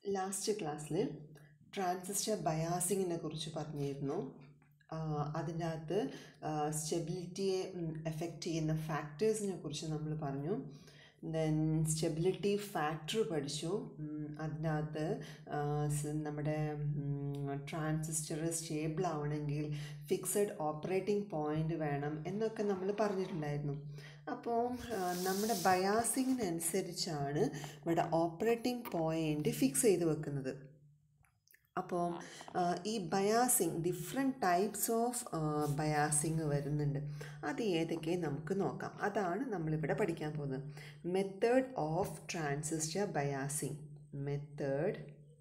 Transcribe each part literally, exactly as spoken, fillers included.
Last ക്ലാസ്സിൽ transistor ബയാസിങ്ങിനെ കുറിച്ച് പറഞ്ഞിരുന്നു. അതിൻ്റെ അകത്ത് സ്റ്റെബിലിറ്റിയെ എഫക്റ്റ് ചെയ്യുന്ന ഫാക്ടേഴ്സിനെ കുറിച്ച് നമ്മൾ പറഞ്ഞു. ദെൻ സ്റ്റെബിലിറ്റി ഫാക്ടർ പഠിച്ചു. അതിനകത്ത് നമ്മുടെ ട്രാൻസിസ്റ്റർ സ്റ്റേബിൾ ആവണമെങ്കിൽ ഫിക്സഡ് ഓപ്പറേറ്റിംഗ് പോയിൻ്റ് വേണം എന്നൊക്കെ നമ്മൾ പറഞ്ഞിട്ടുണ്ടായിരുന്നു. അപ്പോൾ നമ്മുടെ ബയാസിങ്ങിനനുസരിച്ചാണ് ഇവിടെ ഓപ്പറേറ്റിംഗ് പോയിൻ്റ് ഫിക്സ് ചെയ്ത് വെക്കുന്നത്. അപ്പോൾ ഈ biasing different types of biasing വരുന്നുണ്ട്. അത് ഏതൊക്കെ നമുക്ക് നോക്കാം. അതാണ് നമ്മളിവിടെ പഠിക്കാൻ പോകുന്നത്. Method of transistor biasing. Method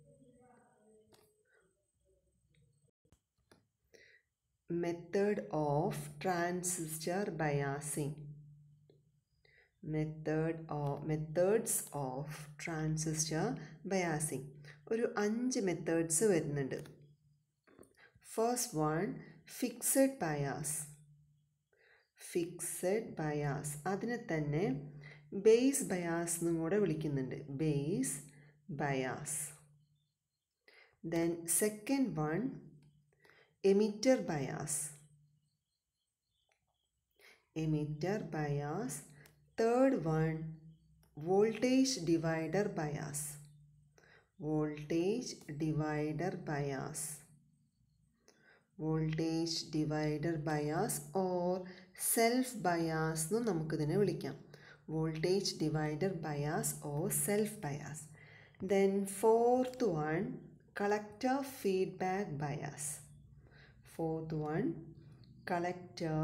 method of transistor biasing. Method of methods of transistor biasing. ഒരു അഞ്ച് മെത്തേഡ്സ് വരുന്നുണ്ട്. First one, fixed bias. Fixed bias അതിനെ തന്നെ ബേസ് ബയാസ് എന്നും കൂടെ വിളിക്കുന്നുണ്ട്. Base bias. Then second one, emitter bias. Emitter bias. Third one, voltage divider bias. Voltage divider bias. Voltage divider bias or self bias എന്നും നമുക്കിതിനെ വിളിക്കാം. Voltage divider bias or self bias. Then fourth one, collector feedback bias. Fourth one, collector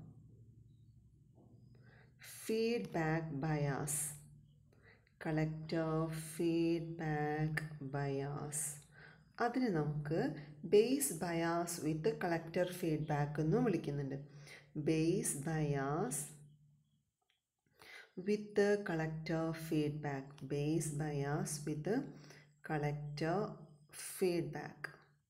feedback bias. Collector feedback bias. അതിന് നമുക്ക് base bias with collector feedback എന്നും വിളിക്കുന്നുണ്ട്. Base bias with collector feedback. Base bias with collector feedback.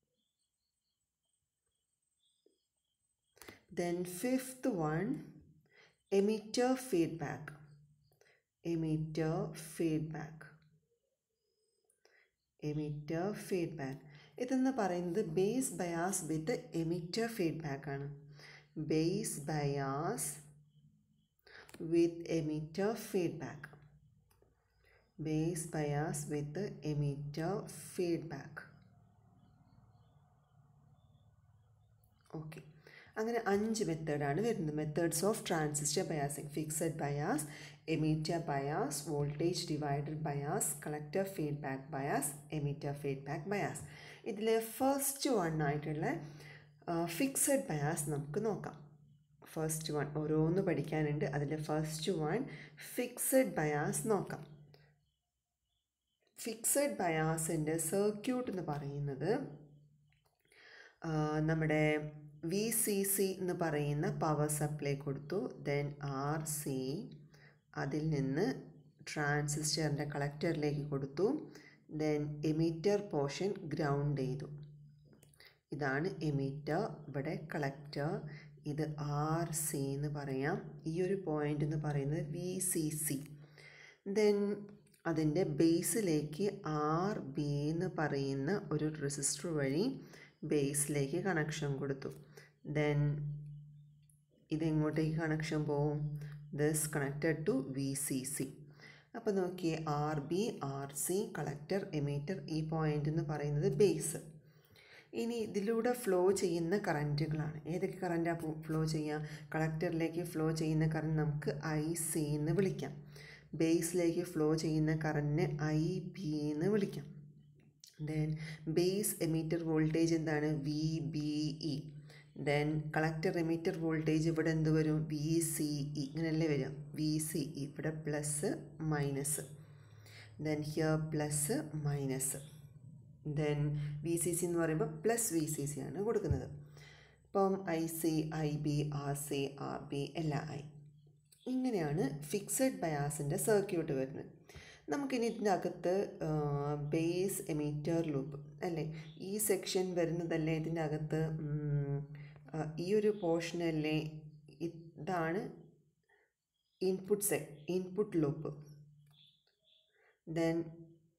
Then fifth one, emitter feedback. Emitter feedback. Emitter feedback. ഇതെന്ന് പറയുന്നത് base bias with emitter feedback ആണ്. Base bias with emitter feedback. Base bias with emitter feedback. Okay, അങ്ങനെ അഞ്ച് മെത്തേഡാണ് വരുന്നത്. Methods of transistor biasing. Fixed bias, emitter bias, voltage divider bias, collector feedback bias, emitter feedback bias. ഇതിൽ first one ആയിട്ടുള്ള fixed bias നമുക്ക് നോക്കാം. First one ഓരോന്ന് പഠിക്കാനുണ്ട്. അതിൽ ഫസ്റ്റ് വൺ ഫിക്സഡ് ബയാസ് നോക്കാം. ഫിക്സഡ് ബയാസിൻ്റെ സർക്യൂട്ട് എന്ന് പറയുന്നത് നമ്മുടെ വി സി സി എന്ന് പറയുന്ന പവർ സപ്ലൈ കൊടുത്തു. ദെൻ ആർ സി അതിൽ നിന്ന് ട്രാൻസിസ്റ്ററിൻ്റെ കളക്ടറിലേക്ക് കൊടുത്തു. ദെൻ എമിറ്റർ പോർഷൻ ഗ്രൗണ്ട് ചെയ്തു. ഇതാണ് എമിറ്റർ. ഇവിടെ കളക്ടർ. ഇത് ആർ സി എന്ന് പറയാം. ഈ ഒരു പോയിൻ്റ് എന്ന് പറയുന്നത് വി സി സി. ദെൻ അതിൻ്റെ ബേസിലേക്ക് ആർ ബി എന്ന് പറയുന്ന ഒരു റെസിസ്റ്റർ വഴി ബേസിലേക്ക് കണക്ഷൻ കൊടുത്തു. ദെൻ ഇതെങ്ങോട്ടേക്ക് കണക്ഷൻ പോവും? This connected to V C C. അപ്പോൾ നോക്കിയേ, R B, R C, collector, emitter. ഈ പോയിൻ്റ് എന്ന് പറയുന്നത് ബേസ്. ഇനി ഇതിലൂടെ ഫ്ലോ ചെയ്യുന്ന കറൻറ്റുകളാണ്. ഏതൊക്കെ കറൻറ്റാണ് ഫ്ലോ ചെയ്യുക? കളക്ടറിലേക്ക് ഫ്ലോ ചെയ്യുന്ന കറണ്ട് നമുക്ക് ഐ സി എന്ന് വിളിക്കാം. ബേസിലേക്ക് ഫ്ലോ ചെയ്യുന്ന കറണ്ടിനെ ഐ ബി എന്ന് വിളിക്കാം. ദെൻ ബേസ് എമിറ്റർ വോൾട്ടേജ് എന്താണ്? V B E. Then collector emitter voltage ഇവിടെ എന്ത് വരും? V C E. ഇങ്ങനെയല്ലേ വരും? V C E. ഇവിടെ plus minus. Then here plus minus. Then V C C എന്ന് പറയുമ്പോൾ പ്ലസ് വി സി സി ആണ് കൊടുക്കുന്നത്. അപ്പം I C, I B, R C, R B എല്ലാം ആയി. ഇങ്ങനെയാണ് ഫിക്സഡ് ബയാസിൻ്റെ സർക്യൂട്ട് വരുന്നത്. നമുക്കിനി ഇതിൻ്റെ അകത്ത് ബേസ് എമിറ്റർ ലൂപ്പ് അല്ലേ, ഈ സെക്ഷൻ വരുന്നതല്ലേ ഇതിൻ്റെ അകത്ത്. ഈ ഒരു പോർഷനല്ലേ, ഇതാണ് ഇൻപുട്ട് സെ ഇൻപുട്ട് ലൂപ്പ്. ദെൻ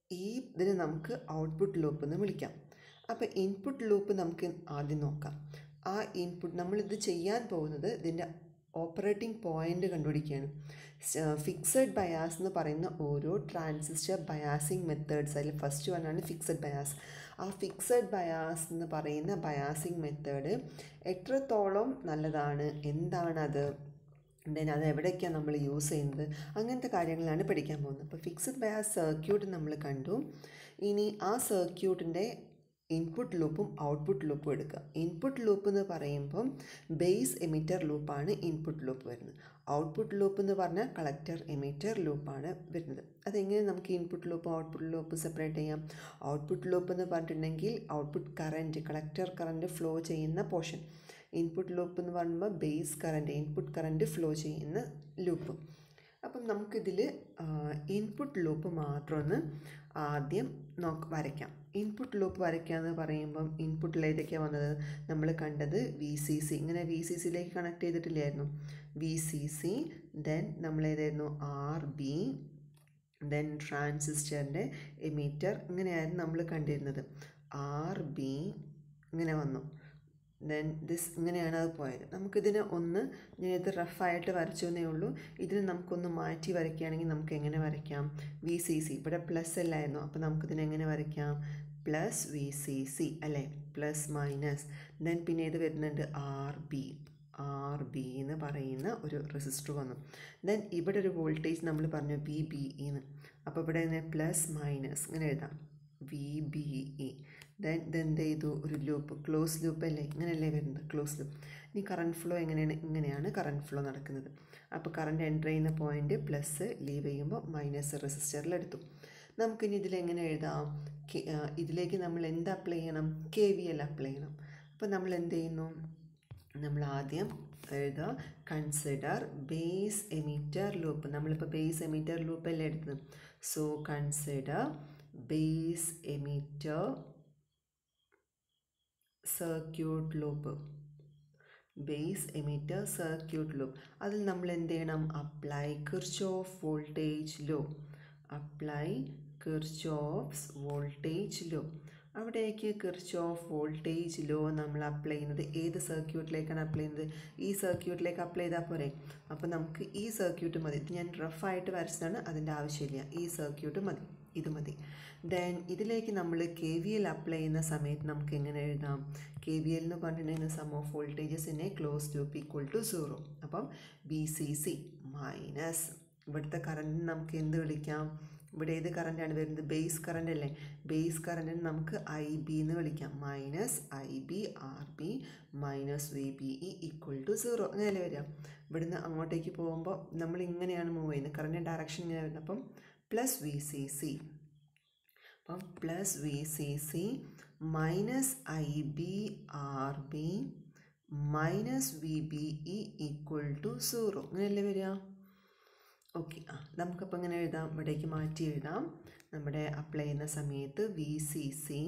ഈ ഇതിനെ നമുക്ക് ഔട്ട്പുട്ട് ലൂപ്പ് എന്ന് വിളിക്കാം. അപ്പോൾ ഇൻപുട്ട് ലൂപ്പ് നമുക്ക് ആദ്യം നോക്കാം. ആ ഇൻപുട്ട് നമ്മളിത് ചെയ്യാൻ പോകുന്നത് ഇതിൻ്റെ ഓപ്പറേറ്റിംഗ് പോയിൻ്റ് കണ്ടുപിടിക്കുകയാണ്. ഫിക്സഡ് ബയാസ് എന്ന് പറയുന്ന ഓരോ ട്രാൻസിസ്റ്റർ ബയാസിങ് മെത്തേഡ്സ്, അതിൽ ഫസ്റ്റ് വൺ ആണ് ഫിക്സഡ് ബയാസ്. ആ ഫിക്സഡ് ബയാസ് എന്ന് പറയുന്ന ബയാസിങ് മെത്തേഡ് എത്രത്തോളം നല്ലതാണ്, എന്താണത്, ദെൻ അത് എവിടേക്കാണ് നമ്മൾ യൂസ് ചെയ്യുന്നത്, അങ്ങനത്തെ കാര്യങ്ങളാണ് പഠിക്കാൻ പോകുന്നത്. അപ്പോൾ ഫിക്സഡ് ബയാസ് സർക്യൂട്ട് നമ്മൾ കണ്ടു. ഇനി ആ സർക്യൂട്ടിൻ്റെ ഇൻപുട്ട് ലൂപ്പും ഔട്ട്പുട്ട് ലൂപ്പും എടുക്കുക. ഇൻപുട്ട് ലൂപ്പ് എന്ന് പറയുമ്പം ബേസ് എമിറ്റർ ലൂപ്പാണ് ഇൻപുട്ട് ലൂപ്പ് വരുന്നത്. ഔട്ട്പുട്ട് ലൂപ്പ് എന്ന് പറഞ്ഞാൽ കളക്ടർ എമിറ്റർ ലൂപ്പാണ് വരുന്നത്. അതെങ്ങനെ നമുക്ക് ഇൻപുട്ട് ലൂപ്പും ഔട്ട്പുട്ട് ലൂപ്പും സെപ്പറേറ്റ് ചെയ്യാം? ഔട്ട്പുട്ട് ലൂപ്പ് എന്ന് പറഞ്ഞിട്ടുണ്ടെങ്കിൽ output current, collector current flow portion പോർഷൻ. ഇൻപുട്ട് ലൂപ്പ് എന്ന് പറയുമ്പോൾ base current, input current flow ചെയ്യുന്ന ലൂപ്പ്. അപ്പം നമുക്കിതിൽ ഇൻപുട്ട് ലൂപ്പ് മാത്രം ഒന്ന് ആദ്യം നോക്ക് വരയ്ക്കാം. ഇൻപുട്ട് ലൂപ്പ് വരയ്ക്കുക എന്ന് പറയുമ്പം ഇൻപുട്ടിൽ ഏതൊക്കെയാണ് വന്നത്? നമ്മൾ കണ്ടത് വി സി സി, ഇങ്ങനെ വി സി സിയിലേക്ക് കണക്ട് ചെയ്തിട്ടില്ലായിരുന്നു. വി സി സി, ദെൻ നമ്മൾ ഏതായിരുന്നു ആർ ബി, ദെൻ ട്രാൻസിസ്റ്ററിൻ്റെ എമിറ്റർ, ഇങ്ങനെയായിരുന്നു നമ്മൾ കണ്ടിരുന്നത്. ആർ ബി ഇങ്ങനെ വന്നു, ദെൻ ദിസ്, ഇങ്ങനെയാണ് അത് പോയത്. നമുക്കിതിനെ ഒന്ന്, ഞാനിത് റഫായിട്ട് വരച്ചെന്നേ ഉള്ളൂ. ഇതിന് നമുക്കൊന്ന് മാറ്റി വരയ്ക്കുകയാണെങ്കിൽ നമുക്ക് എങ്ങനെ വരയ്ക്കാം? വി സി സി ഇവിടെ പ്ലസ് അല്ലായിരുന്നു, അപ്പോൾ നമുക്കിതിനെ എങ്ങനെ വരയ്ക്കാം? പ്ലസ് വി സി സി അല്ലേ, പ്ലസ് മൈനസ്, ദെൻ പിന്നെ ഇത് വരുന്നുണ്ട് ആർ ബി, ആർ ബി എന്ന് പറയുന്ന ഒരു റെസിസ്റ്റർ വന്നു. ദെൻ ഇവിടെ ഒരു വോൾട്ടേജ് നമ്മൾ പറഞ്ഞു വി ബി ഇന്ന്, അപ്പോൾ ഇവിടെ പ്ലസ് മൈനസ് ഇങ്ങനെ എഴുതാം, വി ബി ഇ. ദെൻ ഇതെന്ത് ചെയ്തു? ഒരു ലൂപ്പ്, ക്ലോസ് ലൂപ്പ് അല്ലേ, ഇങ്ങനെയല്ലേ വരുന്നത്, ക്ലോസ് ലൂപ്പ്. ഇനി കറണ്ട് ഫ്ലോ എങ്ങനെയാണ്? ഇങ്ങനെയാണ് കറണ്ട് ഫ്ലോ നടക്കുന്നത്. അപ്പോൾ കറണ്ട് എൻ്റർ ചെയ്യുന്ന പോയിൻ്റ് പ്ലസ്, ലീവ് ചെയ്യുമ്പോൾ മൈനസ് റെസിസ്റ്ററിലെടുത്തു. നമുക്കിനി ഇതിലെങ്ങനെ എഴുതാം? ഇതിലേക്ക് നമ്മൾ എന്ത് അപ്ലൈ ചെയ്യണം? കെ വി എൽ അപ്ലൈ ചെയ്യണം. അപ്പോൾ നമ്മൾ എന്ത് ചെയ്യുന്നു? നമ്മൾ ആദ്യം എഴുതുക കൺസിഡർ ബേസ് എമിറ്റർ ലൂപ്പ്. നമ്മളിപ്പോൾ ബേസ് എമിറ്റർ ലൂപ്പ് അല്ലേ എടുത്തത്. So consider base emitter circuit loop, base emitter circuit loop. അതിൽ നമ്മൾ എന്ത് ചെയ്യണം? Apply Kirchhoff voltage law, apply Kirchhoff's voltage law. അവിടേക്ക് കിർച്ചോഫ് വോൾട്ടേജ് ലോ നമ്മൾ അപ്ലൈ ചെയ്യുന്നത് ഏത് സർക്യൂട്ടിലേക്കാണ് അപ്ലൈ ചെയ്യുന്നത്? ഈ സർക്യൂട്ടിലേക്ക് അപ്ലൈ ചെയ്താൽ പോരെ. അപ്പോൾ നമുക്ക് ഈ സർക്യൂട്ട് മതി. ഇത് ഞാൻ റഫായിട്ട് വരച്ചതാണ്, അതിൻ്റെ ആവശ്യമില്ല. ഈ സർക്യൂട്ട് മതി, ഇത് മതി. ദെൻ ഇതിലേക്ക് നമ്മൾ കെ വി എൽ അപ്ലൈ ചെയ്യുന്ന സമയത്ത് നമുക്ക് എങ്ങനെ എഴുതാം? കെ വി എൽ എന്ന് പറഞ്ഞിട്ടുണ്ടെങ്കിൽ sum of voltages in a close loop equal to zero. അപ്പം ബി സി സി മൈനസ്, ഇവിടുത്തെ കറണ്ട് നമുക്ക് എന്ത് വിളിക്കാം? ഇവിടെ ഏത് കറണ്ടാണ് വരുന്നത്? ബേസ് കറണ്ട് അല്ലേ. ബേസ് കറണ്ടിന് നമുക്ക് ഐ ബി എന്ന് വിളിക്കാം. Minus I B R B minus V B E equal to zero. അങ്ങനെയല്ലേ വരിക. ഇവിടുന്ന് അങ്ങോട്ടേക്ക് പോകുമ്പോൾ നമ്മൾ ഇങ്ങനെയാണ് മൂവ് ചെയ്യുന്നത്, കറണ്ടിൻ്റെ ഡയറക്ഷൻ ഇങ്ങനെ വരുന്നത്. അപ്പം പ്ലസ് വി സി സി, അപ്പം plus V C C minus I B R B minus V B E equal to zero. അങ്ങനെയല്ലേ വരിക. ഓക്കെ, ആ നമുക്കപ്പോൾ ഇങ്ങനെ എഴുതാം, ഇവിടേക്ക് മാറ്റി എഴുതാം. നമ്മുടെ അപ്ലൈ ചെയ്യുന്ന സമയത്ത് V C C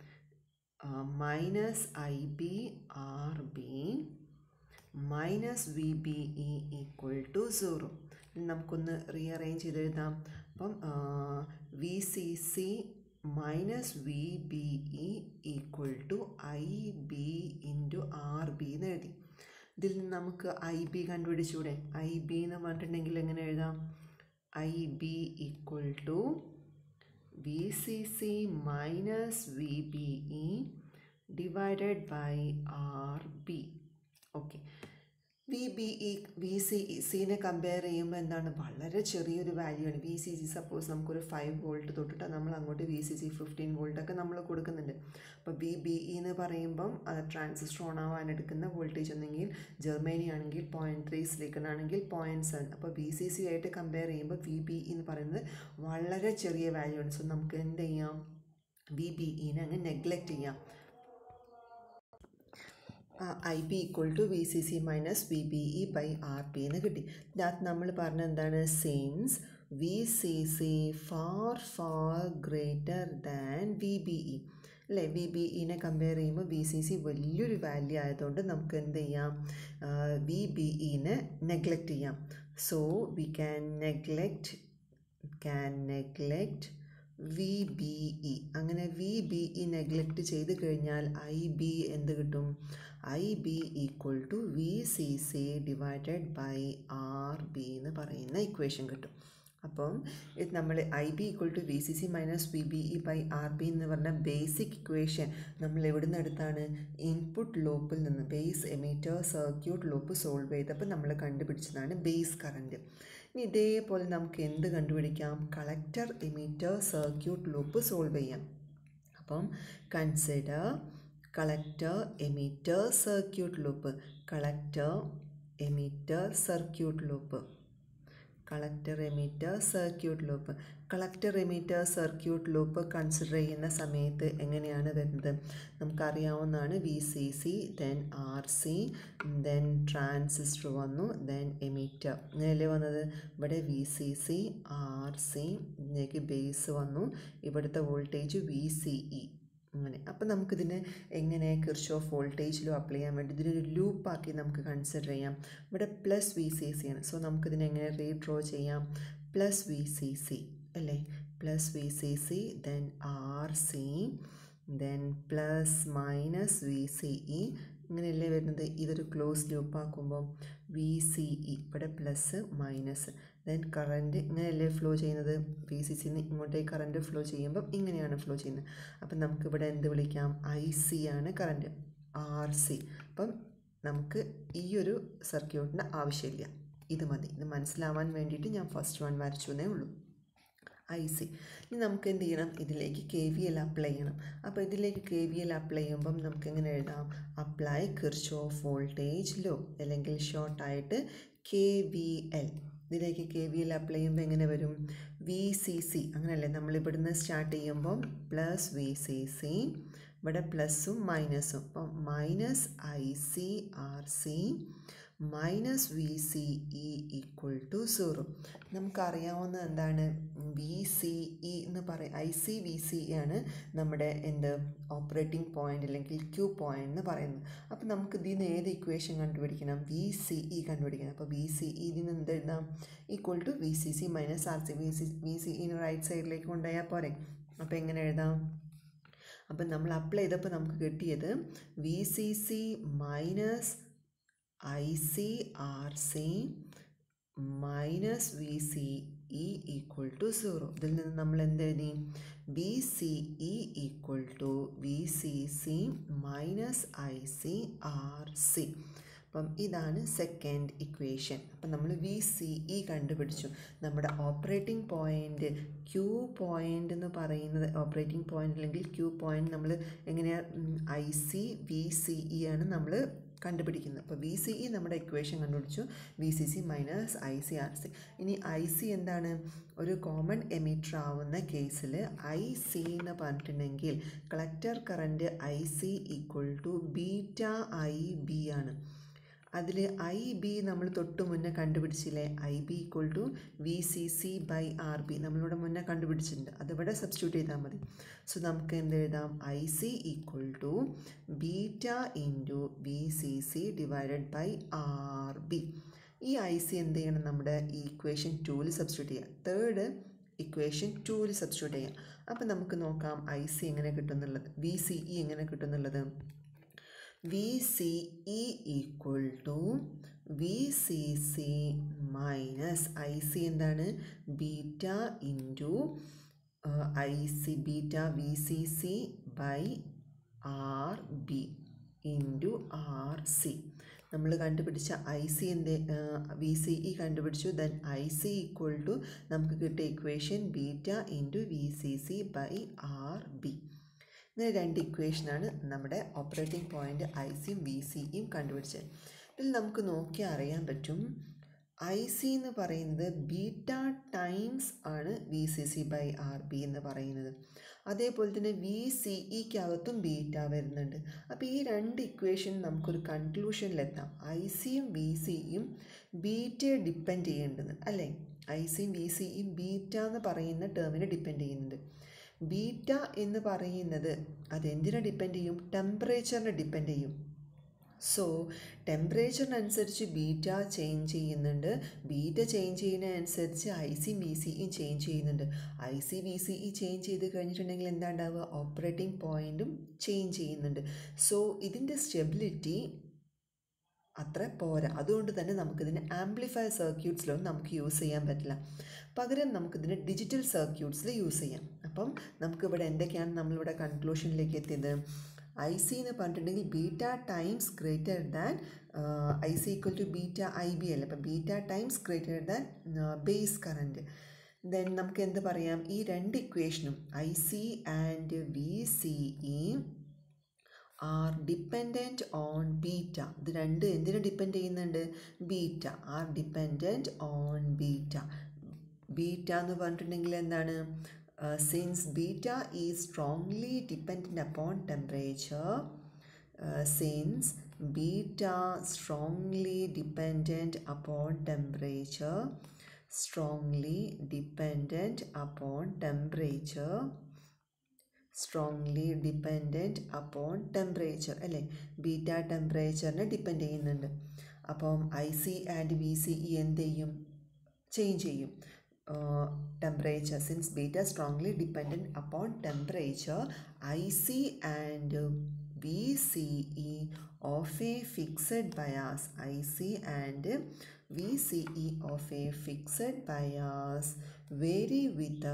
minus I B R B minus V B E equal to zero. നമുക്കൊന്ന് റീഅറേഞ്ച് ചെയ്ത് എഴുതാം. അപ്പം V C C minus V B E equal to I B into R B എന്ന് എഴുതി. ഇതിൽ നിന്ന് നമുക്ക് ഐ ബി കണ്ടുപിടിച്ചൂടെ? ഐ ബി എന്ന് പറഞ്ഞിട്ടുണ്ടെങ്കിൽ എങ്ങനെ എഴുതാം? I B equal to V C C minus V B E divided by R B. Okay, V B E V C സിനെ കമ്പയർ ചെയ്യുമ്പോൾ എന്താണ്? വളരെ ചെറിയൊരു വാല്യൂ ആണ്. വി സി സി സപ്പോസ് നമുക്കൊരു ഫൈവ് വോൾട്ട് തൊട്ടിട്ട് നമ്മൾ അങ്ങോട്ട് വി സി സി ഫിഫ്റ്റീൻ വോൾട്ടൊക്കെ നമ്മൾ കൊടുക്കുന്നുണ്ട്. അപ്പോൾ വി ബി ഇ എന്ന് പറയുമ്പം അത് ട്രാൻസിസ്റ്റർ ഓൺ ആവാൻ എടുക്കുന്ന വോൾട്ടേജ് ഒന്നെങ്കിൽ ജർമ്മനി ആണെങ്കിൽ പോയിൻറ്റ് ത്രീ, സിലിക്കൺ ആണെങ്കിൽ പോയിൻറ്റ് സെവൻ. അപ്പോൾ വി സി സി ആയിട്ട് കമ്പയർ ചെയ്യുമ്പോൾ വി ബി ഇ എന്ന് പറയുന്നത് വളരെ ചെറിയ വാല്യൂ ആണ്. സോ നമുക്ക് എന്ത് ചെയ്യാം? വി ബി ഇനെ അങ്ങ് നെഗ്ലക്റ്റ് ചെയ്യാം. I B equal to V C C minus V B E by R P എന്ന് കിട്ടി. ഇതിനകത്ത് നമ്മൾ പറഞ്ഞ എന്താണ്? Since V C C far far greater than V B E അല്ലേ. വി ബി ഇനെ കമ്പയർ ചെയ്യുമ്പോൾ വി സി സി വലിയൊരു വാല്യൂ ആയതുകൊണ്ട് നമുക്ക് എന്ത് ചെയ്യാം? വി ബി ഇനെ നെഗ്ലക്റ്റ് ചെയ്യാം. So we can neglect can neglect V B E. അങ്ങനെ വി ബി ഇ നെഗ്ലക്റ്റ് ചെയ്ത് കഴിഞ്ഞാൽ ഐ ബി എന്ത് കിട്ടും? I B equal to V C C divided by R B എന്ന് പറയുന്ന ഇക്വേഷൻ കിട്ടും. അപ്പം ഇത് നമ്മൾ I B equal to V C C minus V B E by R B എന്ന് പറഞ്ഞ ബേസിക് ഇക്വേഷൻ നമ്മൾ എവിടെ നിന്ന് എടുത്താണ്? ഇൻപുട്ട് ലൂപ്പിൽ നിന്ന്, base emitter circuit loop solve ചെയ്തപ്പോൾ നമ്മൾ കണ്ടുപിടിച്ചതാണ് ബേസ് കറൻറ്റ്. ഇനി ഇതേപോലെ നമുക്ക് എന്ത് കണ്ടുപിടിക്കാം? Collector emitter circuit loop solve ചെയ്യാം. അപ്പം consider collector emitter circuit loop, collector emitter circuit loop, collector emitter circuit loop. Collector emitter circuit loop consider ചെയ്യുന്ന സമയത്ത് എങ്ങനെയാണ് വരുന്നത്? നമുക്കറിയാവുന്നതാണ് V C C, then R C, then transistor വന്നു, then emitter. ഇങ്ങനെയല്ലേ വന്നത്? ഇവിടെ V C C, R C, ഇതിലേക്ക് ബേസ് വന്നു, ഇവിടുത്തെ വോൾട്ടേജ് വി സി ഇ. അങ്ങനെ അപ്പം നമുക്കിതിനെ എങ്ങനെ കിർച്ചോഫ് വോൾട്ടേജിലും അപ്ലൈ ചെയ്യാൻ വേണ്ടി ഇതിനൊരു ലൂപ്പാക്കി നമുക്ക് കൺസിഡർ ചെയ്യാം. ഇവിടെ പ്ലസ് വി സി സി ആണ്. സോ നമുക്കിതിനെ എങ്ങനെ റീഡ്രോ ചെയ്യാം? പ്ലസ് വി സി സി അല്ലേ? Plus V C C, then R C, then plus minus V C E. ഇങ്ങനെയല്ലേ വരുന്നത്? ഇതൊരു ക്ലോസ് ലൂപ്പാക്കുമ്പോൾ വി സി ഇ, ഇവിടെ പ്ലസ് മൈനസ്, ദെൻ കറൻറ്റ് ഇങ്ങനെയല്ലേ ഫ്ലോ ചെയ്യുന്നത്? വി സി സിന്ന് ഇങ്ങോട്ടേക്ക് കറൻറ്റ് ഫ്ലോ ചെയ്യുമ്പം ഇങ്ങനെയാണ് ഫ്ലോ ചെയ്യുന്നത്. അപ്പം നമുക്കിവിടെ എന്ത് വിളിക്കാം? ഐ സി ആണ് കറൻറ്റ്, ആർ സി. അപ്പം നമുക്ക് ഈ ഒരു സർക്യൂട്ടിൻ്റെ ആവശ്യമില്ല, ഇത് മതി. ഇത് മനസ്സിലാവാൻ വേണ്ടിയിട്ട് ഞാൻ ഫസ്റ്റ് വൺ വരച്ചു എന്നേ ഉള്ളൂ, ഐ സി. ഇനി നമുക്ക് എന്ത് ചെയ്യണം? ഇതിലേക്ക് കെ വി എൽ അപ്ലൈ ചെയ്യണം. അപ്പോൾ ഇതിലേക്ക് കെ വി എൽ അപ്ലൈ ചെയ്യുമ്പം നമുക്ക് എങ്ങനെ എഴുതാം? അപ്ലൈ കിർച്ചോഫ് വോൾട്ടേജ് ലോ, അല്ലെങ്കിൽ ഷോർട്ടായിട്ട് കെ വി എൽ. ഇതിലേക്ക് കെ വി എൽ അപ്ലൈ ചെയ്യുമ്പോൾ എങ്ങനെ വരും? വി സി സി, അങ്ങനെയല്ലേ നമ്മൾ ഇവിടുന്ന് സ്റ്റാർട്ട് ചെയ്യുമ്പം പ്ലസ് വി സി സി, ഇവിടെ പ്ലസും മൈനസും, അപ്പം minus I C R C minus V C E equal to zero. നമുക്കറിയാവുന്ന എന്താണ്? വി സി ഇ എന്ന് പറയും, I C V C E ആണ് നമ്മുടെ എന്ത് ഓപ്പറേറ്റിംഗ് പോയിൻ്റ് അല്ലെങ്കിൽ ക്യൂ പോയിൻ്റ് എന്ന് പറയുന്നത്. അപ്പോൾ നമുക്ക് ഇതിൽ നിന്ന് ഏത് ഇക്വേഷൻ കണ്ടുപിടിക്കണം? വി സി ഇ കണ്ടുപിടിക്കണം. അപ്പോൾ വി സി ഇ ഇതിൽ നിന്ന് എന്ത് എഴുതാം? Equal to V C C minus R C. V C V C ഇന് റൈറ്റ് സൈഡിലേക്ക് കൊണ്ടുപോയാൽ പോരെ. അപ്പോൾ എങ്ങനെ എഴുതാം? അപ്പം നമ്മൾ അപ്ലൈ ചെയ്തപ്പോൾ നമുക്ക് കിട്ടിയത് V C C minus I C R C minus V C E equal to zero. ഇതിൽ നിന്ന് നമ്മൾ എന്ത് എഴുതി? V C E equal to V C C minus I C R C. അപ്പം ഇതാണ് സെക്കൻഡ് ഇക്വേഷൻ. അപ്പം നമ്മൾ വി സി ഇ കണ്ടുപിടിച്ചു. നമ്മുടെ ഓപ്പറേറ്റിംഗ് പോയിൻ്റ് ക്യൂ പോയിൻ്റ് എന്ന് പറയുന്നത്, ഓപ്പറേറ്റിംഗ് പോയിൻ്റ് അല്ലെങ്കിൽ ക്യൂ പോയിൻ്റ് നമ്മൾ എങ്ങനെയാണ്? I C V C E ആണ് നമ്മൾ കണ്ടുപിടിക്കുന്നത്. അപ്പോൾ വി സി ഇ നമ്മുടെ ഇക്വേഷൻ കണ്ടുപിടിച്ചു, V C C minus I C R C. ഇനി ഐ സി എന്താണ്? ഒരു കോമൺ എമിറ്റർ ആവുന്ന കേസിൽ ഐ സി എന്ന് പറഞ്ഞിട്ടുണ്ടെങ്കിൽ collector current I C equal to beta I B ആണ്. അതിൽ ഐ ബി നമ്മൾ തൊട്ട് മുന്നേ കണ്ടുപിടിച്ചില്ലേ? I B equal to V C C by R B നമ്മളിവിടെ മുന്നേ കണ്ടുപിടിച്ചിട്ടുണ്ട്. അതിവിടെ സബ്സ്റ്റിറ്റ്യൂട്ട് ചെയ്താൽ മതി. സോ നമുക്ക് എന്ത് എഴുതാം? I C equal to beta into V C C divided by R B. ഈ ഐ സി എന്ത് ചെയ്യണം? നമ്മുടെ ഈ ഇക്വേഷൻ ടൂവിൽ സബ്സ്റ്റിറ്റ്യൂട്ട് ചെയ്യാം. തേർഡ് ഇക്വേഷൻ ടൂവിൽ സബ്സ്റ്റിറ്റ്യൂട്ട് ചെയ്യാം. അപ്പം നമുക്ക് നോക്കാം ഐ സി എങ്ങനെ കിട്ടുന്നുള്ളത്, വി സി ഇ എങ്ങനെ കിട്ടുന്നുള്ളത്. V C E equal to V C C minus I C എന്താണ്? Beta into I C beta V C C by R B into R C. നമ്മൾ കണ്ടുപിടിച്ച ഐ സി എന്ത്? V C E കണ്ടുപിടിച്ചു. Then I C equal to നമുക്ക് കിട്ടിയ equation beta into V C C by R B. ഇങ്ങനെ രണ്ട് ഇക്വേഷനാണ് നമ്മുടെ ഓപ്പറേറ്റിംഗ് പോയിൻ്റ് ഐ സിയും വി സി ഇയും കണ്ടുപിടിച്ചത്. ഇതിൽ നമുക്ക് നോക്കിയാൽ അറിയാൻ പറ്റും ഐ സി എന്ന് പറയുന്നത് ബീറ്റ ടൈംസ് ആണ് V C C by R B എന്ന് പറയുന്നത്. അതേപോലെ തന്നെ വി സി ഇക്കകത്തും ബീറ്റ വരുന്നുണ്ട്. അപ്പോൾ ഈ രണ്ട് ഇക്വേഷൻ നമുക്കൊരു കൺക്ലൂഷനിലെത്താം. ഐ സിയും വി സിയും ബീറ്റയെ ഡിപ്പെൻഡ് ചെയ്യേണ്ടത് അല്ലേ? ഐ സിയും വി സിയും ബീറ്റ എന്ന് പറയുന്ന ടേമിനെ ഡിപ്പെൻഡ് ചെയ്യുന്നുണ്ട്. ബീറ്റ എന്ന് പറയുന്നത് അതെന്തിനെ ഡിപ്പെൻഡ് ചെയ്യും? ടെമ്പറേച്ചറിനെ ഡിപ്പെൻഡ് ചെയ്യും. സോ ടെമ്പറേച്ചറിനനുസരിച്ച് ബീറ്റ ചേഞ്ച് ചെയ്യുന്നുണ്ട്. ബീറ്റ ചേഞ്ച് ചെയ്യുന്നതിനനുസരിച്ച് I C B C E change ചെയ്യുന്നുണ്ട്. I C B C E change ചെയ്ത് കഴിഞ്ഞിട്ടുണ്ടെങ്കിൽ എന്താ ഉണ്ടാവുക? ഓപ്പറേറ്റിംഗ് പോയിൻറ്റും ചേഞ്ച് ചെയ്യുന്നുണ്ട്. സോ ഇതിൻ്റെ സ്റ്റെബിലിറ്റി അത്ര പോരാ. അതുകൊണ്ട് തന്നെ നമുക്കിതിന് ആംപ്ലിഫയർ സർക്യൂട്ട്സിലൊന്നും നമുക്ക് യൂസ് ചെയ്യാൻ പറ്റില്ല. പകരം നമുക്കിതിന് ഡിജിറ്റൽ സർക്യൂട്ട്സിൽ യൂസ് ചെയ്യാം. അപ്പം നമുക്കിവിടെ എന്തൊക്കെയാണ് നമ്മളിവിടെ കൺക്ലൂഷനിലേക്ക് എത്തിയത്? ഐ സി എന്ന് പറഞ്ഞിട്ടുണ്ടെങ്കിൽ beta times greater than I C equal to beta I B അല്ല. അപ്പം beta times greater than base current. Then നമുക്ക് എന്ത് പറയാം? ഈ രണ്ട് ഇക്വേഷനും I C and V C E are dependent on beta. ഇത് രണ്ട് എന്തിനു ഡിപ്പെൻഡ് ചെയ്യുന്നുണ്ട്? Beta. Are dependent on beta. Beta എന്ന് പറഞ്ഞിട്ടുണ്ടെങ്കിൽ എന്താണ്? Uh, since beta is strongly dependent upon temperature, uh, since beta strongly dependent upon temperature, strongly dependent upon temperature, strongly dependent upon temperature അല്ലേ? Beta ടെമ്പറേച്ചറിനെ depend ചെയ്യുന്നുണ്ട്. അപ്പം I C and V C E എന്ത് ചെയ്യും? Change ചെയ്യും. Uh, temperature. Since beta strongly dependent upon temperature, I C and V C E of a fixed bias, I C and V C E of a fixed bias vary with the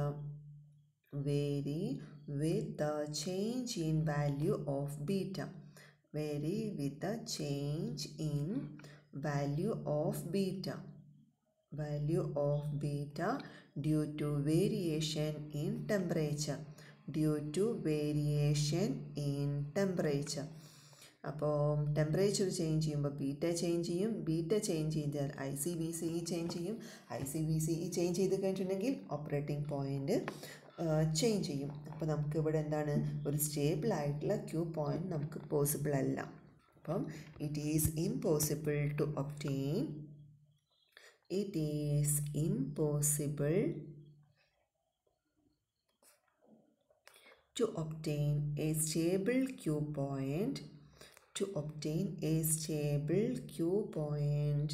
vary with the change in value of beta. Vary with the change in value of beta. Value of beta due to variation in temperature. Due to variation in temperature. അപ്പോൾ temperature change ചെയ്യുമ്പോൾ beta change ചെയ്യും. Beta change ചെയ്താൽ I C B C E change ചെയ്യും. I C B C E change ചെയ്ത് കഴിഞ്ഞിട്ടുണ്ടെങ്കിൽ operating point change ചെയ്യും. അപ്പോൾ നമുക്ക് ഇവിടെ എന്താണ്? ഒരു സ്റ്റേബിൾ ആയിട്ടുള്ള ക്യൂ പോയിൻ്റ് നമുക്ക് പോസിബിൾ അല്ല. അപ്പം it is impossible to obtain It is impossible to obtain a stable Q point to obtain a stable Q point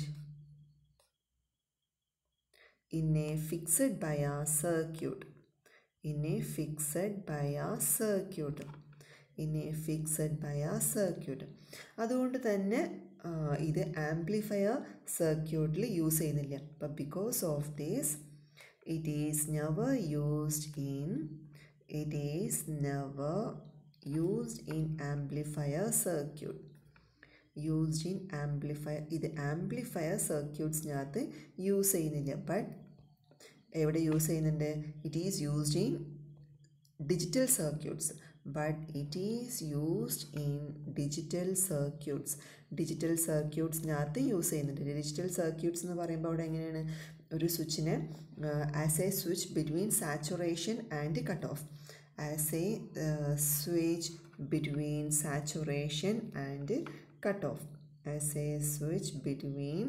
in a fixed bias circuit. In a fixed bias circuit. In a fixed bias circuit. അതുകൊണ്ട് തന്നെ ഇത് amplifier സർക്യൂട്ടിൽ use ചെയ്യുന്നില്ല. അപ്പം because of this it is never used in it is never used in amplifier circuit. Used in amplifier ഇത് amplifier സർക്യൂട്ട്സിനകത്ത് use ചെയ്യുന്നില്ല. But എവിടെ യൂസ് ചെയ്യുന്നുണ്ട്? It is used in digital circuits. but it is used in digital circuits. Digital സർക്യൂട്ട്സിനകത്ത് use ചെയ്യുന്നുണ്ട്. Digital circuits എന്ന് പറയുമ്പോൾ അവിടെ എങ്ങനെയാണ്? ഒരു സ്വിച്ചിനെ as a switch between saturation and cut off. As a switch between saturation and cut off. As a switch between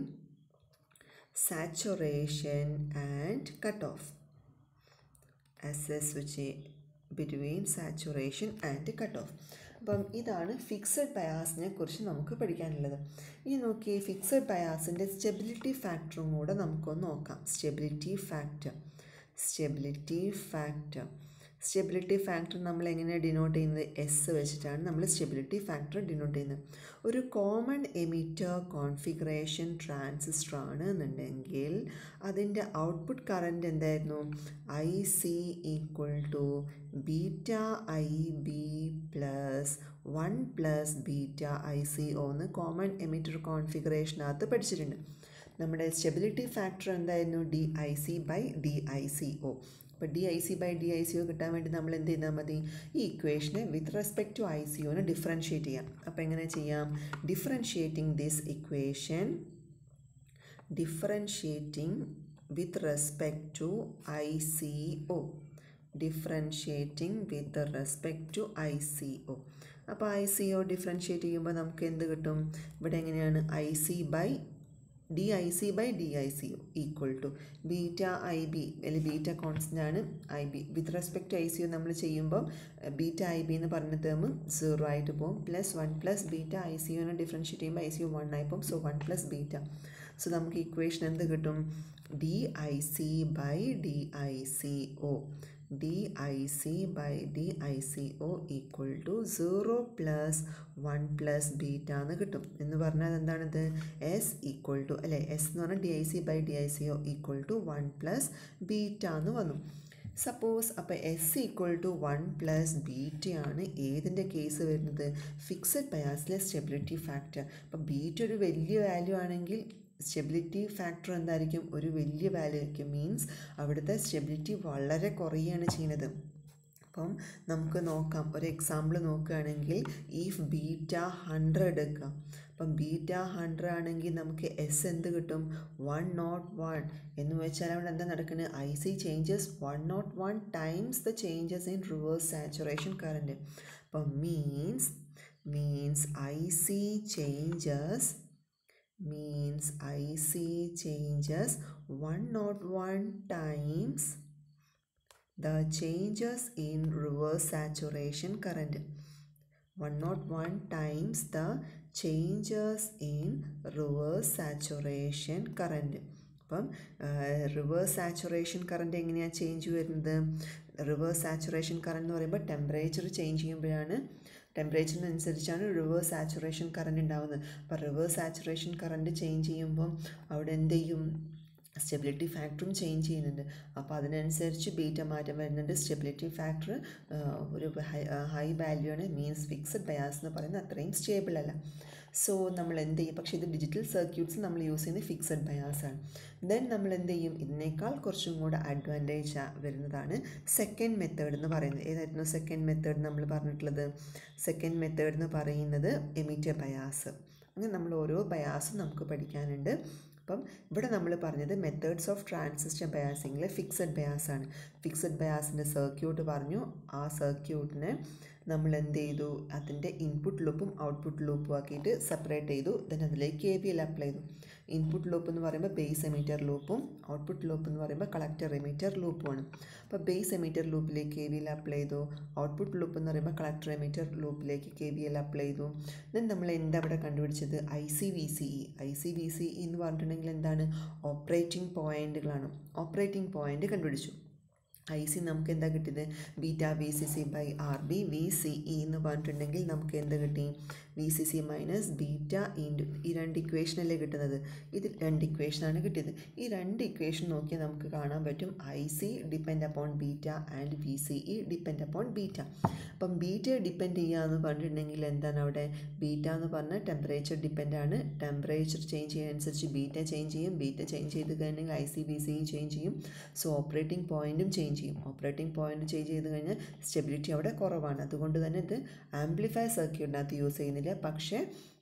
saturation and cut off. As a switch between saturation and cut off. അപ്പം ഇതാണ് fixed ബയാസിനെ കുറിച്ച് നമുക്ക് പഠിക്കാനുള്ളത്. ഇനി നോക്കിയേ, fixed ബയാസിൻ്റെ stability ഫാക്ടറും കൂടെ നമുക്കൊന്ന് നോക്കാം. Stability factor stability factor stability factor നമ്മൾ എങ്ങനെയാണ് ഡിനോട്ട് ചെയ്യുന്നത്? എസ് വെച്ചിട്ടാണ് നമ്മൾ സ്റ്റെബിലിറ്റി ഫാക്ടർ ഡിനോട്ട് ചെയ്യുന്നത്. ഒരു കോമൺ എമിറ്റർ കോൺഫിഗറേഷൻ ട്രാൻസിസ്റ്റർ ആണ് എന്നുണ്ടെങ്കിൽ അതിൻ്റെ ഔട്ട്പുട്ട് കറൻറ്റ് എന്തായിരുന്നു? I C equal to beta I B plus one plus beta I C O എന്ന് കോമൺ എമിറ്റർ കോൺഫിഗറേഷനകത്ത് പഠിച്ചിട്ടുണ്ട്. നമ്മുടെ സ്റ്റെബിലിറ്റി ഫാക്ടർ എന്തായിരുന്നു? D I C by D I C O. അപ്പോൾ D I C by D I C O കിട്ടാൻ വേണ്ടി നമ്മൾ എന്ത് ചെയ്താൽ മതി? ഈ ഇക്വേഷനെ with respect to I C ഒനെ ഡിഫറൻഷ്യേറ്റ് ചെയ്യാം. അപ്പോൾ എങ്ങനെ ചെയ്യാം? Differentiating this equation differentiating with respect to I C O differentiating with respect to I C O. അപ്പോൾ ഐ സി ഒ ഡിഫറൻഷ്യേറ്റ് ചെയ്യുമ്പോൾ നമുക്ക് എന്ത് കിട്ടും? ഇവിടെ എങ്ങനെയാണ്? I C by D I C by D I C O equal to beta I B അല്ലെങ്കിൽ beta constant ആണ് I B. With respect to I C O നമ്മൾ ചെയ്യുമ്പോൾ ബീറ്റ ഐ ബി എന്ന് പറഞ്ഞ ടേം സീറോ ആയിട്ട് പോകും. Plus one plus beta I C ഒനെ differentiate ചെയ്യുമ്പോൾ ഐ സി ഒ വൺ ആയി പോകും. So one plus beta. So നമുക്ക് ഇക്വേഷൻ എന്ത് കിട്ടും? D I C by D I C O D I C by D I C O equal to zero plus one plus beta എന്ന് കിട്ടും. എന്ന് പറഞ്ഞാൽ എന്താണിത്? എസ് ഈക്വൽ ടു അല്ലേ, S എന്ന് പറഞ്ഞാൽ D I C by D I C O equal to one plus beta എന്ന് വന്നു. സപ്പോസ് അപ്പോൾ S equal to one plus ബീറ്റയാണ് ഏതിൻ്റെ കേസ് വരുന്നത്? ഫിക്സഡ് ബയാസിലെ സ്റ്റെബിലിറ്റി ഫാക്ടർ. അപ്പോൾ ബീറ്റ ഒരു വലിയ വാല്യൂ ആണെങ്കിൽ സ്റ്റെബിലിറ്റി ഫാക്ടർ എന്തായിരിക്കും? ഒരു വലിയ വാല്യൂ ആയിരിക്കും. മീൻസ് അവിടുത്തെ സ്റ്റെബിലിറ്റി വളരെ കുറയുകയാണ് ചെയ്യുന്നത്. അപ്പം നമുക്ക് നോക്കാം, ഒരു എക്സാമ്പിൾ നോക്കുകയാണെങ്കിൽ ഇഫ് ബീറ്റ ഹൺഡ്രഡ് എടുക്കാം. അപ്പം ബീറ്റ ഹൺഡ്രഡ് ആണെങ്കിൽ നമുക്ക് എസ് എന്ത് കിട്ടും? വൺ നോട്ട് വൺ എന്ന് വെച്ചാൽ അവിടെ എന്താ നടക്കുന്നത്? I C changes one not one times the changes in reverse saturation current. അപ്പം means means I C changes means I C changes one hundred one times the changes in reverse saturation current. one hundred one times the changes in reverse saturation current. അപ്പം reverse saturation current എങ്ങനെയാണ് change വരുന്നത്? Reverse saturation current എന്ന് പറയുമ്പോൾ temperature change ചെയ്യുമ്പോഴാണ് ടെമ്പറേച്ചറിനനുസരിച്ചാണ് reverse saturation current ഉണ്ടാകുന്നത്. അപ്പോൾ reverse saturation current change ചെയ്യുമ്പം അവിടെ എന്ത് ചെയ്യും? സ്റ്റെബിലിറ്റി ഫാക്ടറും ചേഞ്ച് ചെയ്യുന്നുണ്ട്. അപ്പോൾ അതിനനുസരിച്ച് ബീറ്റ മാറ്റം വരുന്നുണ്ട്. സ്റ്റെബിലിറ്റി ഫാക്ടർ ഒരു ഹൈ ഹൈ വാല്യൂ ആണ്. മീൻസ് ഫിക്സഡ് ബയാസ് എന്ന് പറയുന്നത് അത്രയും സ്റ്റേബിൾ അല്ല. സോ നമ്മൾ എന്ത് ചെയ്യും? പക്ഷേ ഇത് ഡിജിറ്റൽ സർക്യൂട്ട്സ് നമ്മൾ യൂസ് ചെയ്യുന്നത് ഫിക്സഡ് ബയാസാണ്. ദെൻ നമ്മൾ എന്ത് ചെയ്യും? ഇതിനേക്കാൾ കുറച്ചും കൂടെ അഡ്വാൻറ്റേജ് വരുന്നതാണ് സെക്കൻഡ് മെത്തേഡ് എന്ന് പറയുന്നത്. ഏതായിരുന്നു സെക്കൻഡ് മെത്തേഡ് നമ്മൾ പറഞ്ഞിട്ടുള്ളത്? സെക്കൻഡ് മെത്തേഡ് എന്ന് പറയുന്നത് എമിറ്റർ ബയാസ്. അങ്ങനെ നമ്മൾ ഓരോ ബയാസും നമുക്ക് പഠിക്കാനുണ്ട്. അപ്പം ഇവിടെ നമ്മൾ പറഞ്ഞത് മെത്തേഡ്സ് ഓഫ് ട്രാൻസിസ്റ്റർ ബയാസിങ്ങിലെ ഫിക്സഡ് ബയാസാണ്. ഫിക്സഡ് ബയാസിൻ്റെ സർക്യൂട്ട് പറഞ്ഞു. ആ സർക്യൂട്ടിനെ നമ്മൾ എന്ത് ചെയ്തു? അതിൻ്റെ ഇൻപുട്ട് ലൂപ്പും ഔട്ട്പുട്ട് ലൂപ്പും ആക്കിയിട്ട് സെപ്പറേറ്റ് ചെയ്തു. ദെൻ അതിലേക്ക് കെ വി എൽ അപ്ലൈ ചെയ്തു. ഇൻപുട്ട് ലൂപ്പ് എന്ന് പറയുമ്പോൾ ബേസ് എമിറ്റർ ലൂപ്പും ഔട്ട്പുട്ട് ലൂപ്പ് എന്ന് പറയുമ്പോൾ കളക്ടർ എമിറ്റർ ലൂപ്പുമാണ്. അപ്പോൾ ബേസ് എമിറ്റർ ലൂപ്പിലേക്ക് കെ വി എൽ അപ്ലൈ ചെയ്തു. ഔട്ട്പുട്ട് ലൂപ്പ് എന്ന് പറയുമ്പോൾ കളക്ടർ എമിറ്റർ ലൂപ്പിലേക്ക് കെ വി എൽ അപ്ലൈ ചെയ്തു. ദെൻ നമ്മൾ എന്താ അവിടെ കണ്ടുപിടിച്ചത്? I C V C E. I C V C E എന്ന് പറഞ്ഞിട്ടുണ്ടെങ്കിൽ എന്താണ്? ഓപ്പറേറ്റിംഗ് പോയിൻറ്റുകളാണ്. ഓപ്പറേറ്റിംഗ് പോയിൻറ്റ് കണ്ടുപിടിച്ചു. ഐ സി നമുക്ക് എന്താ കിട്ടിയത്? Beta V C C by R B V C E എന്ന് പറഞ്ഞിട്ടുണ്ടെങ്കിൽ നമുക്ക് എന്ത് കിട്ടി? V C C minus beta into ഈ രണ്ട് ഇക്വേഷനല്ലേ കിട്ടുന്നത്? ഇത് രണ്ട് ഇക്വേഷനാണ് കിട്ടിയത്. ഈ രണ്ട് ഇക്വേഷൻ നോക്കിയാൽ നമുക്ക് കാണാൻ പറ്റും I C depend upon beta and V C E depend upon beta. അപ്പം ബീറ്റ ഡിപ്പെൻഡ് ചെയ്യുക എന്ന് പറഞ്ഞിട്ടുണ്ടെങ്കിൽ എന്താണ് അവിടെ? ബീറ്റ എന്ന് പറഞ്ഞാൽ ടെമ്പറേച്ചർ ഡിപ്പെൻഡ് ആണ്. ടെമ്പറേച്ചർ ചേഞ്ച് ചെയ്യുന്നതനുസരിച്ച് ബീറ്റ ചേഞ്ച് ചെയ്യും. ബീറ്റ ചേഞ്ച് ചെയ്ത് കഴിഞ്ഞെങ്കിൽ I C V C E change ചെയ്യും. സോ ഓപ്പറേറ്റിംഗ് പോയിൻറ്റും ചേഞ്ച് ചെയ്യും. ഓപ്പറേറ്റിംഗ് പോയിൻറ്റ് ചേഞ്ച് ചെയ്ത് കഴിഞ്ഞാൽ സ്റ്റെബിലിറ്റി അവിടെ കുറവാണ്. അതുകൊണ്ട് തന്നെ ഇത് ആംപ്ലിഫയർ സർക്യൂട്ടിനകത്ത് യൂസ് ചെയ്യുന്നില്ല. പക്ഷേ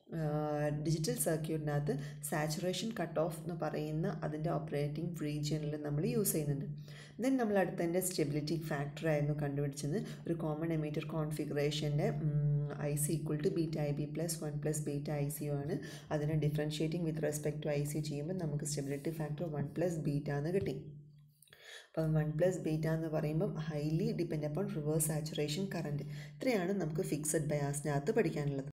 ഡിജിറ്റൽ സർക്യൂട്ടിനകത്ത് സാച്ചുറേഷൻ കട്ട് ഓഫ് എന്ന് പറയുന്ന അതിൻ്റെ ഓപ്പറേറ്റിംഗ് റീജിയനിൽ നമ്മൾ യൂസ് ചെയ്യുന്നുണ്ട്. ദെൻ നമ്മൾ അടുത്തതിൻ്റെ സ്റ്റെബിലിറ്റി ഫാക്ടർ ആയിരുന്നു കണ്ടുപിടിച്ചത്. ഒരു കോമൺ എമിറ്റർ കോൺഫിഗറേഷൻ്റെ I C equal to beta I B plus one plus beta I C O ആണ്. അതിനെ differentiating with respect to I C ചെയ്യുമ്പോൾ നമുക്ക് stability factor one plus beta എന്ന് കിട്ടി. അപ്പം വൺ പ്ലസ് ബീറ്റ എന്ന് പറയുമ്പം highly depend upon reverse saturation current. ഇത്രയാണ് നമുക്ക് ഫിക്സഡ് ബയാസിനകത്ത് പഠിക്കാനുള്ളത്.